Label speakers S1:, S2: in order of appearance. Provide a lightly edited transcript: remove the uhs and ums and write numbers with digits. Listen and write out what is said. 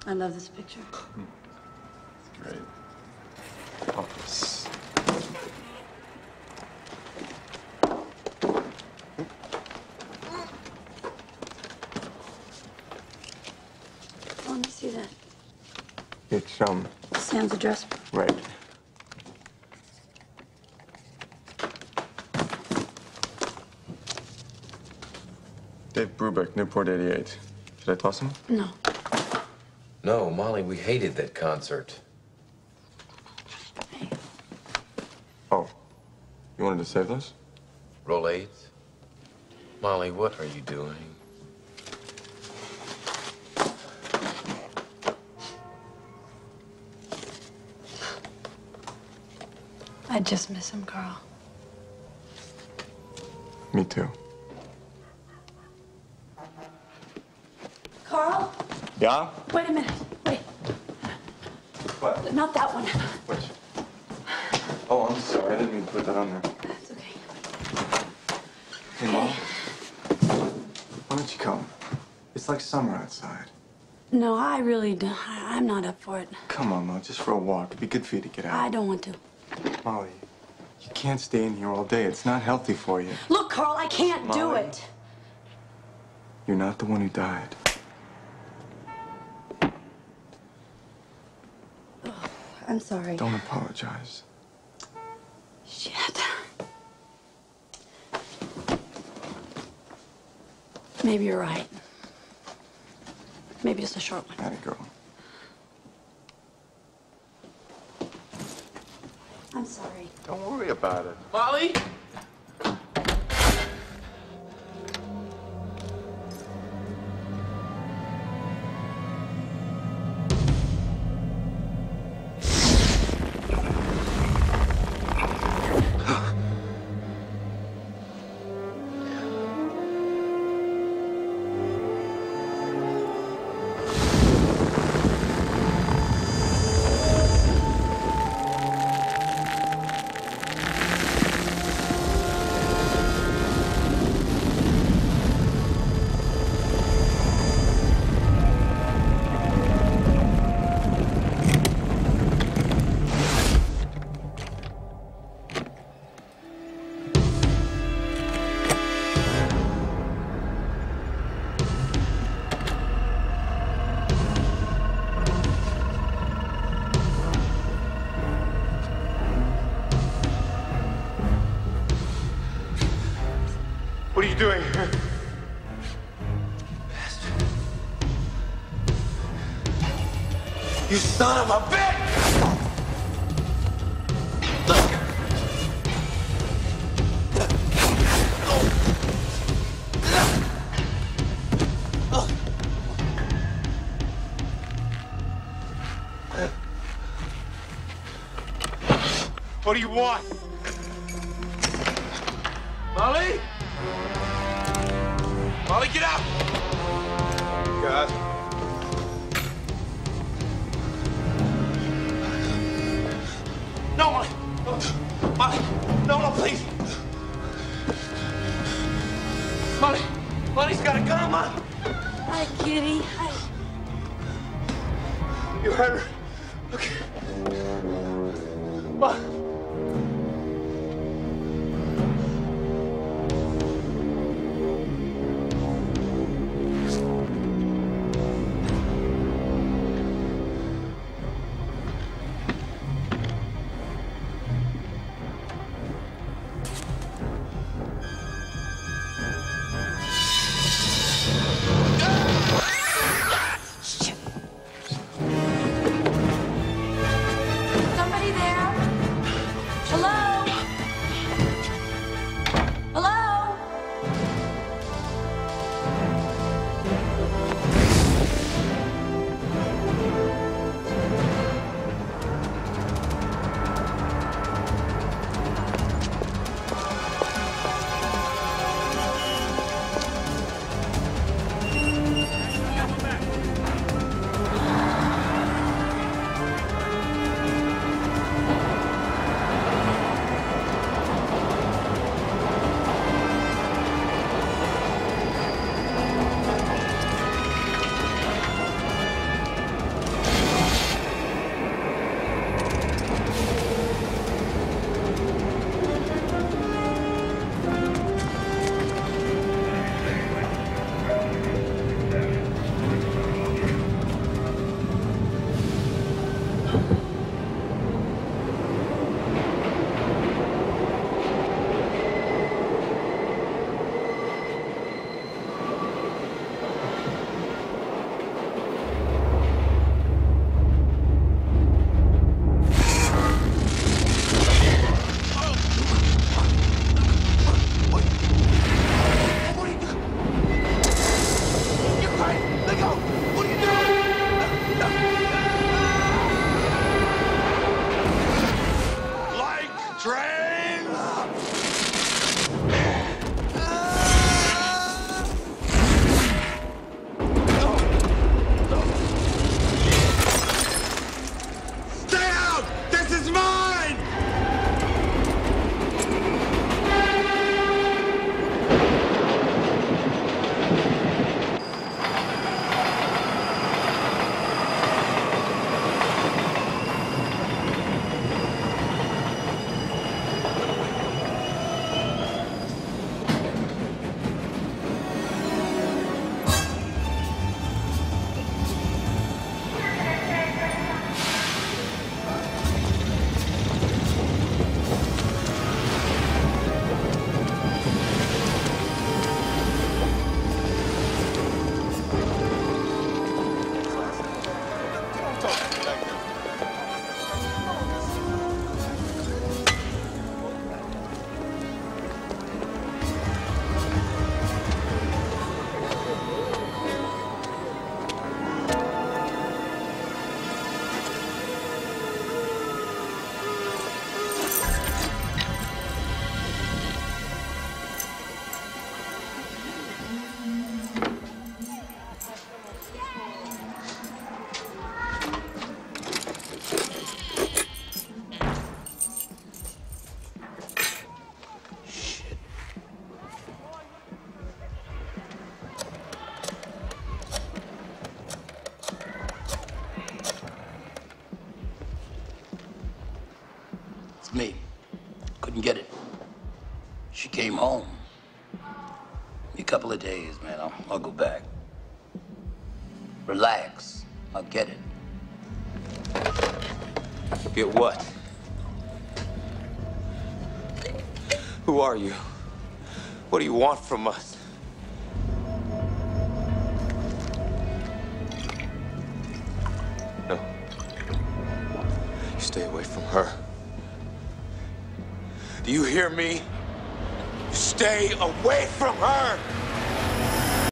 S1: I love this picture.
S2: Great. Office.
S1: Oh, let me see that.
S2: It's,
S1: Sam's address.
S2: right. Dave Brubeck, Newport 88. Should I toss him?
S1: No.
S3: No, Molly, we hated that concert.
S1: Hey.
S2: Oh. You wanted to save those?
S3: Roll eights? Molly, what are you doing?
S1: I just miss him, Carl.
S2: Me too.
S1: Carl?
S2: Yeah?
S1: Wait a minute. Wait.
S2: What?
S1: Not that one.
S2: Which? Oh, I'm sorry. I didn't mean to put that on there.
S1: That's okay.
S2: Hey, Mom. Why don't you come? It's like summer outside.
S1: No, I really don't. I'm not up for it.
S2: Come on, Mom. Just for a walk. It'd be good for you to get out.
S1: I don't want to.
S2: Molly, you can't stay in here all day. It's not healthy for you.
S1: Look, Carl, I can't do
S2: Molly.
S1: it.
S2: You're not the one who died.
S1: Oh, I'm sorry.
S2: Don't apologize.
S1: Shit. Maybe you're right. Maybe just a short one.
S2: Atta girl.
S1: I'm sorry.
S2: Don't worry about it.
S3: Molly?
S2: What are you doing here?
S3: You son of a bitch!
S2: What do you want?
S3: Molly? Molly, get out!
S2: God.
S3: No, Molly! Molly! No, no, please! Molly! Molly's got a gun, Molly!
S1: Hi, kitty. Hi.
S3: You heard her? Okay. Molly!
S1: Somebody there?
S4: days, man. I'll go back. Relax. I'll get it.
S3: Get what? Who are you? What do you want from us? No. You stay away from her. Do you hear me? Stay away from her!